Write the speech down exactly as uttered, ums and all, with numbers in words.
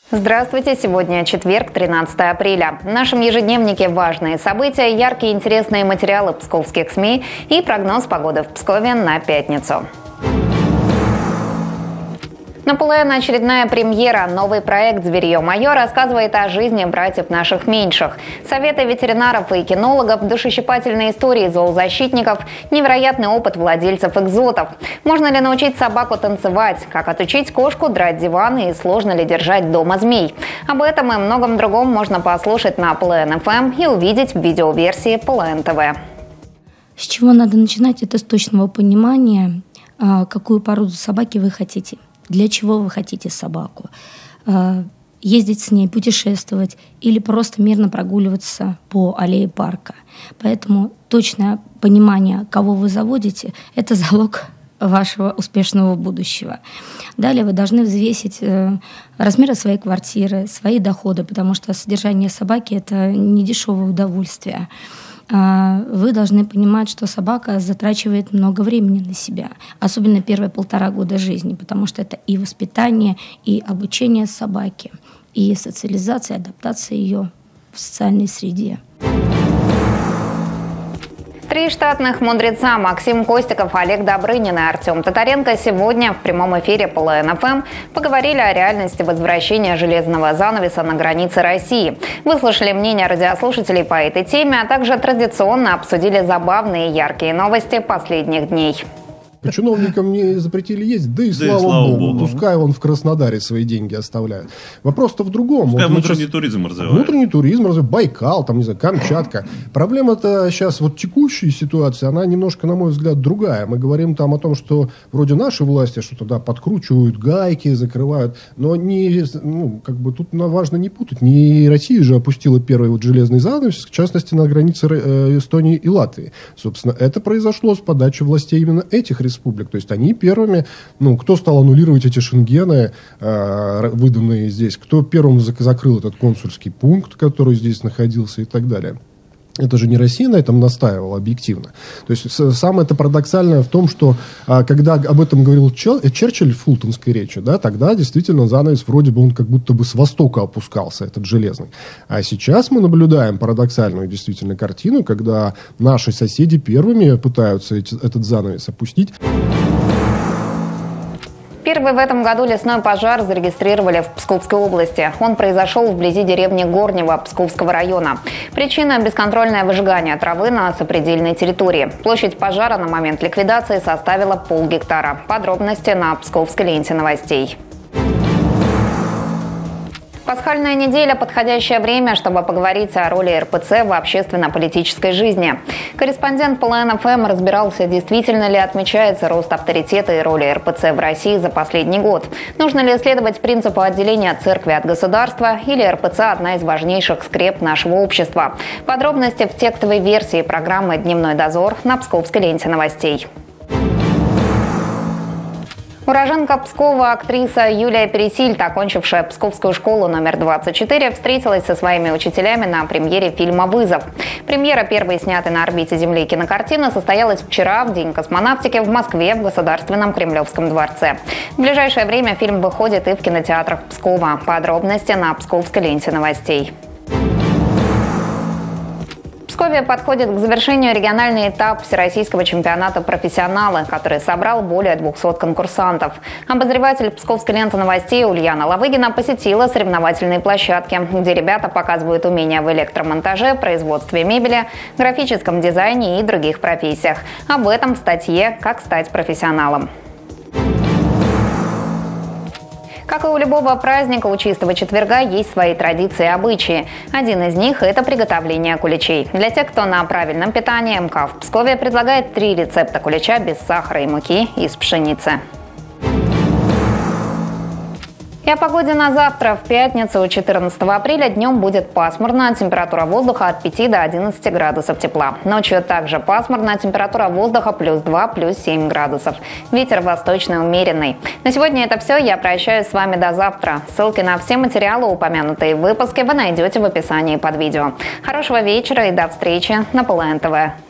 Здравствуйте! Сегодня четверг, тринадцатое апреля. В нашем ежедневнике важные события, яркие интересные материалы псковских СМИ и прогноз погоды в Пскове на пятницу. На ПЛН очередная премьера. Новый проект «Зверье мое» рассказывает о жизни братьев наших меньших. Советы ветеринаров и кинологов, душещипательные истории зоозащитников, невероятный опыт владельцев экзотов. Можно ли научить собаку танцевать? Как отучить кошку драть диваны и сложно ли держать дома змей? Об этом и многом другом можно послушать на ПЛН-ФМ и увидеть в видеоверсии ПЛН-ТВ. С чего надо начинать? Это с точного понимания, какую породу собаки вы хотите. Для чего вы хотите собаку? Ездить с ней, путешествовать или просто мирно прогуливаться по аллее парка. Поэтому точное понимание, кого вы заводите, это залог вашего успешного будущего. Далее вы должны взвесить размеры своей квартиры, свои доходы, потому что содержание собаки – это не дешевое удовольствие. Вы должны понимать, что собака затрачивает много времени на себя, особенно первые полтора года жизни, потому что это и воспитание, и обучение собаки, и социализация, адаптация ее в социальной среде. Три штатных мудреца Максим Костиков, Олег Добрынин и Артем Татаренко сегодня в прямом эфире ПЛН-ФМ поговорили о реальности возвращения железного занавеса на границе России. Выслушали мнения радиослушателей по этой теме, а также традиционно обсудили забавные и яркие новости последних дней. Чиновникам не запретили ездить, да и, да слава, и слава богу, богу, пускай он в Краснодаре свои деньги оставляет. Вопрос-то в другом. Пускай вот внутренний сейчас... туризм развивает. Внутренний туризм развивает, Байкал, там, не знаю, Камчатка. Проблема-то сейчас, вот текущая ситуация, она немножко, на мой взгляд, другая. Мы говорим там о том, что вроде наши власти что-то, да, подкручивают гайки, закрывают, но не, ну, как бы тут важно не путать. Не Россия же опустила первый вот железный занавес, в частности, на границе Эстонии и Латвии. Собственно, это произошло с подачи властей именно этих республик. То есть они первыми, ну, кто стал аннулировать эти шенгены, э, выданные здесь, кто первым закрыл этот консульский пункт, который здесь находился и так далее. Это же не Россия на этом настаивала объективно. То есть самое это парадоксальное в том, что а, когда об этом говорил Черчилль в фултонской речи, да, тогда действительно занавес вроде бы он как будто бы с востока опускался, этот железный. А сейчас мы наблюдаем парадоксальную действительно картину, когда наши соседи первыми пытаются эти, этот занавес опустить. Первый в этом году лесной пожар зарегистрировали в Псковской области. Он произошел вблизи деревни Горнево Псковского района. Причина – бесконтрольное выжигание травы на сопредельной территории. Площадь пожара на момент ликвидации составила полгектара. Подробности на псковской ленте новостей. Пасхальная неделя – подходящее время, чтобы поговорить о роли эр пэ цэ в общественно-политической жизни. Корреспондент ПЛН-ФМ разбирался, действительно ли отмечается рост авторитета и роли эр пэ цэ в России за последний год. Нужно ли следовать принципу отделения церкви от государства, или эр пэ цэ – одна из важнейших скреп нашего общества. Подробности в текстовой версии программы «Дневной дозор» на псковской ленте новостей. Уроженка Пскова, актриса Юлия Пересильд, окончившая Псковскую школу номер двадцать четыре, встретилась со своими учителями на премьере фильма «Вызов». Премьера первой снятой на орбите Земли кинокартины состоялась вчера, в День космонавтики, в Москве, в Государственном Кремлевском дворце. В ближайшее время фильм выходит и в кинотеатрах Пскова. Подробности на псковской ленте новостей. В Пскове подходит к завершению региональный этап Всероссийского чемпионата «Профессионалы», который собрал более двухсот конкурсантов. Обозреватель псковской ленты новостей Ульяна Лавыгина посетила соревновательные площадки, где ребята показывают умения в электромонтаже, производстве мебели, графическом дизайне и других профессиях. Об этом в статье «Как стать профессионалом». Как и у любого праздника, у чистого четверга есть свои традиции и обычаи. Один из них – это приготовление куличей. Для тех, кто на правильном питании, эм ка в Пскове предлагает три рецепта кулича без сахара и муки из пшеницы. И о погоде на завтра. В пятницу, четырнадцатого апреля, днем будет пасмурно, температура воздуха от пяти до одиннадцати градусов тепла. Ночью также пасмурно, температура воздуха плюс два, плюс семь градусов. Ветер восточный умеренный. На сегодня это все. Я прощаюсь с вами до завтра. Ссылки на все материалы, упомянутые в выпуске, вы найдете в описании под видео. Хорошего вечера и до встречи на ПЛН-ТВ.